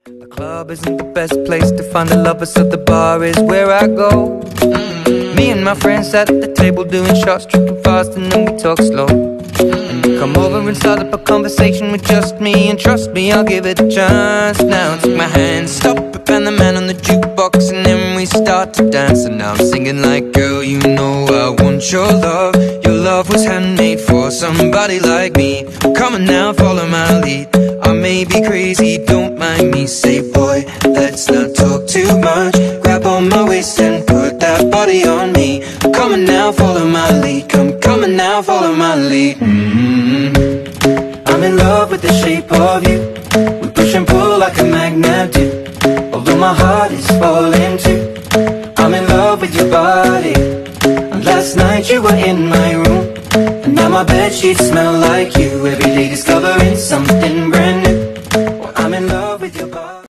The club isn't the best place to find a lover, so the bar is where I go. Me and my friends sat at the table doing shots, tripping fast, and then we talk slow. And you come over and start up a conversation with just me, and trust me, I'll give it a chance. Now take my hand, stop it, and the man on the jukebox, and then we start to dance. And now I'm singing like, girl, you know I want your love. Your love was handmade for somebody like me. Come on now, follow my lead. I may be crazy, don't mind me. Say, boy, let's not talk too much. Grab on my waist and put that body on me. Come on now, follow my lead. Come on now, follow my lead. I'm in love with the shape of you. We push and pull like a magnet do. Although my heart is falling too, I'm in love with your body. And last night you were in my room, and now my bedsheets smell like you. Every day discovering something brand new. Well, I'm in love with your body.